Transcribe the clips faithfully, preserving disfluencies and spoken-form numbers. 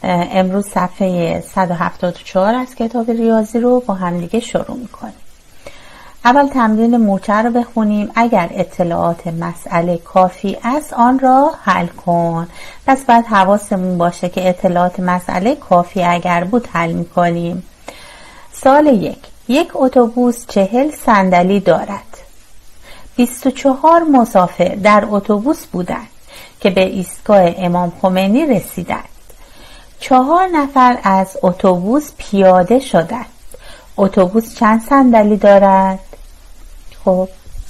امروز صفحه صد و هفتاد و چهار از کتاب ریاضی رو با هم دیگه شروع میکنیم. اول تمرین مورچه رو بخونیم. اگر اطلاعات مسئله کافی است آن را حل کن. پس باید حواسمون باشه که اطلاعات مسئله کافی اگر بود حل میکنیم. سوال یک. یک اتوبوس چهل صندلی دارد. بیست و چهار مسافر در اتوبوس بودند که به ایستگاه امام خمینی رسیدند. چهار نفر از اتوبوس پیاده شدند. اتوبوس چند صندلی دارد؟ خب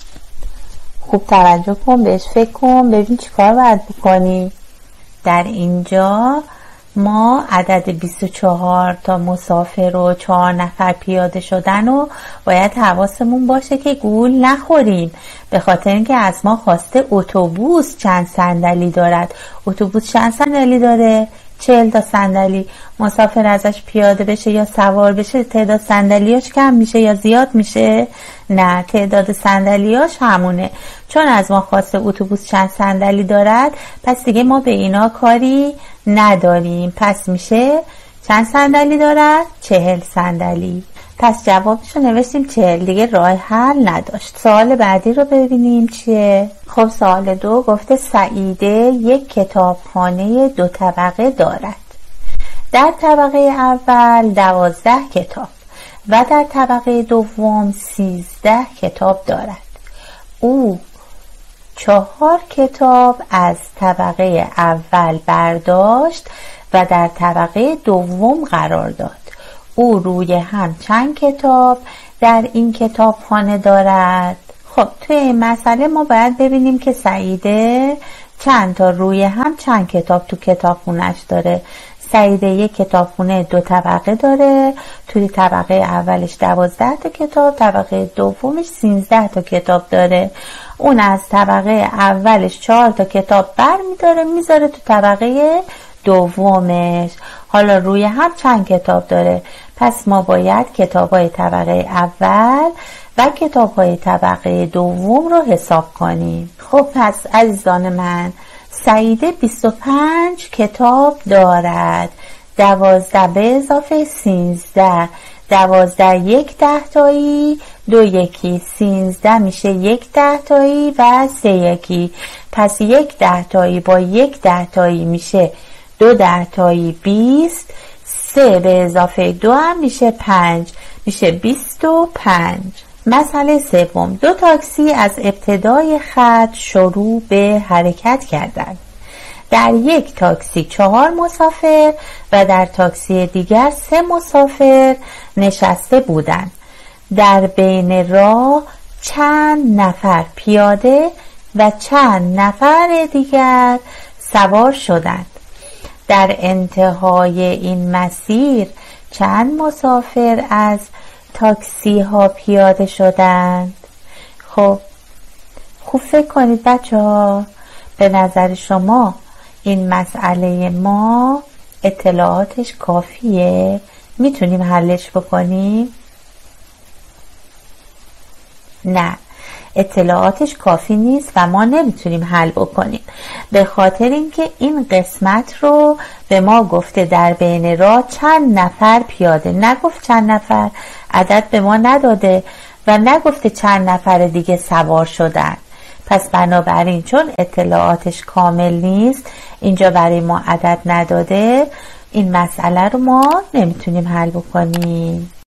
خوب توجه کن، بهش فکر کن، ببین چی کار باید بکنی. در اینجا ما عدد بیست و چهار تا مسافر و چهار نفر پیاده شدن و باید حواسمون باشه که گول نخوریم، به خاطر اینکه از ما خواسته اتوبوس چند صندلی دارد. اتوبوس چند صندلی داره؟ چهل تا صندلی. مسافر ازش پیاده بشه یا سوار بشه تعداد صندلیاش کم میشه یا زیاد میشه؟ نه، تعداد صندلیاش همونه. چون از ما خواسته اتوبوس چند صندلی دارد، پس دیگه ما به اینا کاری نداریم. پس میشه چند صندلی دارد؟ چهل صندلی. پس جوابشو نوشتیم چهل، دیگه راه حل نداشت. سوال بعدی رو ببینیم چیه. خب سوال دو گفته سعیده یک کتابخانه دو طبقه دارد. در طبقه اول دوازده کتاب و در طبقه دوم سیزده کتاب دارد. او چهار کتاب از طبقه اول برداشت و در طبقه دوم قرار داد. او روی هم چند کتاب در این کتابخانه دارد؟ خب توی این مسئله ما باید ببینیم که سعیده چند تا روی هم چند کتاب تو کتابخونه‌اش داره. سعیده یک کتابخونه دو طبقه داره. توی طبقه اولش دوازده تا کتاب، طبقه دومش سیزده تا کتاب داره. اون از طبقه اولش چهار تا کتاب بر میداره میذاره تو طبقه دومش. حالا روی هم چند کتاب داره؟ پس ما باید کتاب‌های طبقه اول و کتاب‌های طبقه دوم رو حساب کنیم. خب پس عزیزان من، سعیده بیست و پنج کتاب دارد. دوازده به اضافه سیزده، دوازده یک ده تایی، دو یکی، سیزده میشه یک ده تایی و سه یکی. پس یک ده تایی با یک ده تایی میشه دو ده تایی بیست. سه به اضافه دو هم میشه پنج، میشه بیست و پنج. مسئله سوم. دو تاکسی از ابتدای خط شروع به حرکت کردند. در یک تاکسی چهار مسافر و در تاکسی دیگر سه مسافر نشسته بودند. در بین راه چند نفر پیاده و چند نفر دیگر سوار شدند. در انتهای این مسیر چند مسافر از تاکسی ها پیاده شدند؟ خب خوب فکر کنید بچه ها، به نظر شما این مسئله ما اطلاعاتش کافیه؟ میتونیم حلش بکنیم؟ نه، اطلاعاتش کافی نیست و ما نمیتونیم حل بکنیم، به خاطر اینکه این قسمت رو به ما گفته در بین راه چند نفر پیاده، نگفت چند نفر، عدد به ما نداده و نگفته چند نفر دیگه سوار شدن. پس بنابراین چون اطلاعاتش کامل نیست، اینجا برای ما عدد نداده، این مسئله رو ما نمیتونیم حل بکنیم.